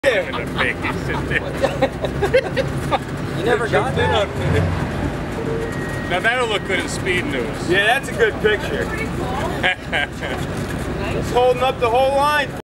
Yeah, the baby sitting there. You never got that? Now that'll look good in Speed News. Yeah, that's a good picture. It's holding up the whole line.